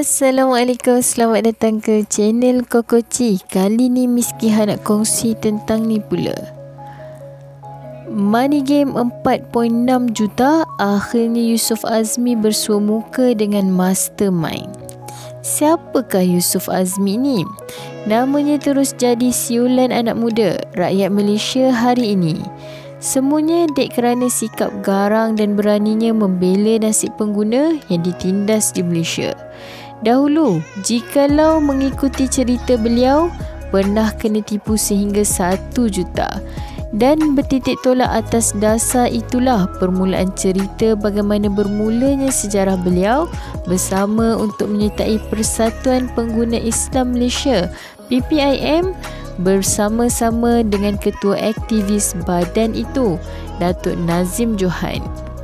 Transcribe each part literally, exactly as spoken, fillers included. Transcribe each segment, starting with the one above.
Assalamualaikum, selamat datang ke channel Kokoci. Kali ni Miss Kiha nak kongsi tentang ni pula. Money Game empat perpuluhan enam juta, akhirnya Yusof Azmi bersua muka dengan mastermind. Siapakah Yusof Azmi ni? Namanya terus jadi siulan anak muda rakyat Malaysia hari ini. Semuanya dek kerana sikap garang dan beraninya membela nasib pengguna yang ditindas di Malaysia. Dahulu, jikalau mengikuti cerita beliau, pernah kena tipu sehingga satu juta. Dan bertitik tolak atas dasar itulah permulaan cerita bagaimana bermulanya sejarah beliau bersama untuk menyertai Persatuan Pengguna Islam Malaysia P P I M bersama-sama dengan ketua aktivis badan itu, Datuk Nazim Johan.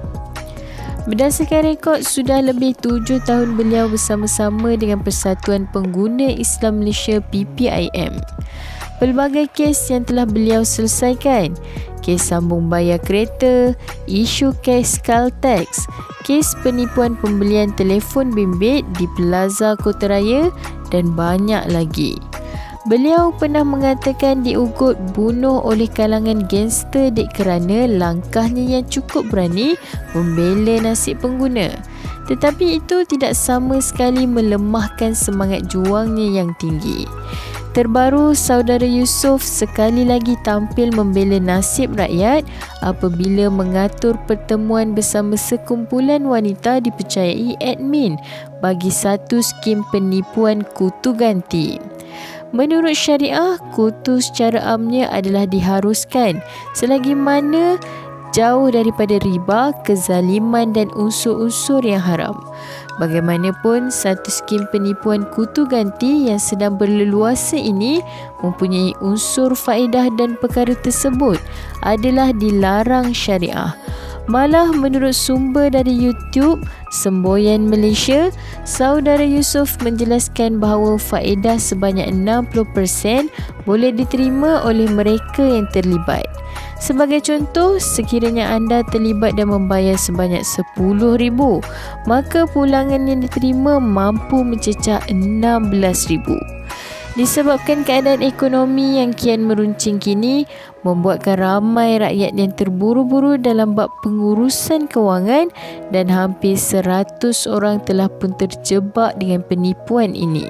Berdasarkan rekod, sudah lebih tujuh tahun beliau bersama-sama dengan Persatuan Pengguna Islam Malaysia P P I M. Pelbagai kes yang telah beliau selesaikan, kes sambung bayar kereta, isu kes Caltex, kes penipuan pembelian telefon bimbit di Plaza Kota Raya dan banyak lagi. Beliau pernah mengatakan diugut bunuh oleh kalangan gangster dek kerana langkahnya yang cukup berani membela nasib pengguna. Tetapi itu tidak sama sekali melemahkan semangat juangnya yang tinggi. Terbaru, saudara Yusof sekali lagi tampil membela nasib rakyat apabila mengatur pertemuan bersama sekumpulan wanita dipercayai admin bagi satu skim penipuan kutu ganti. Menurut syariah, kutu secara amnya adalah diharuskan selagi mana jauh daripada riba, kezaliman dan unsur-unsur yang haram. Bagaimanapun, satu skim penipuan kutu ganti yang sedang berleluasa ini mempunyai unsur faedah dan perkara tersebut adalah dilarang syariah. Malah menurut sumber dari YouTube Semboyan Malaysia, saudara Yusof menjelaskan bahawa faedah sebanyak enam puluh peratus boleh diterima oleh mereka yang terlibat. Sebagai contoh, sekiranya anda terlibat dan membayar sebanyak sepuluh ribu, maka pulangan yang diterima mampu mencecah enam belas ribu. Disebabkan keadaan ekonomi yang kian meruncing kini, membuatkan ramai rakyat yang terburu-buru dalam bab pengurusan kewangan dan hampir seratus orang telah pun terjebak dengan penipuan ini.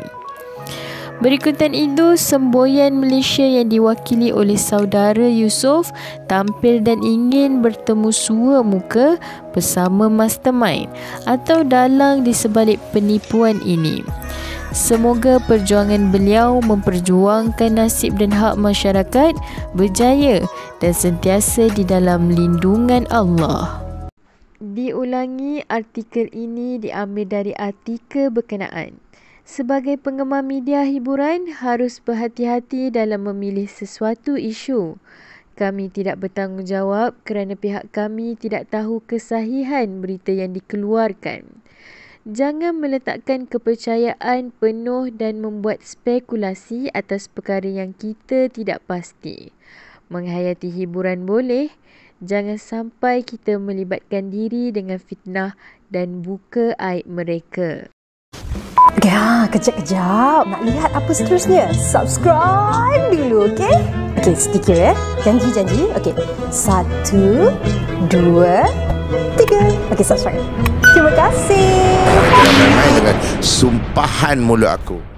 Berikutan itu, Semboyan Malaysia yang diwakili oleh saudara Yusof tampil dan ingin bertemu sua muka bersama mastermind atau dalang di sebalik penipuan ini. Semoga perjuangan beliau memperjuangkan nasib dan hak masyarakat berjaya dan sentiasa di dalam lindungan Allah. Diulangi, artikel ini diambil dari artikel berkenaan. Sebagai penggemar media hiburan, harus berhati-hati dalam memilih sesuatu isu. Kami tidak bertanggungjawab kerana pihak kami tidak tahu kesahihan berita yang dikeluarkan. Jangan meletakkan kepercayaan penuh dan membuat spekulasi atas perkara yang kita tidak pasti. Menghayati hiburan boleh, jangan sampai kita melibatkan diri dengan fitnah dan buka aib mereka. Okay, ha, kejap-kejap. Nak lihat apa seterusnya? Subscribe dulu, okey? Okey, sedikit ya. Janji-janji. Okey, satu, dua, tiga. Okey, subscribe. Terima kasih. Jangan main dengan sumpahan mulut aku.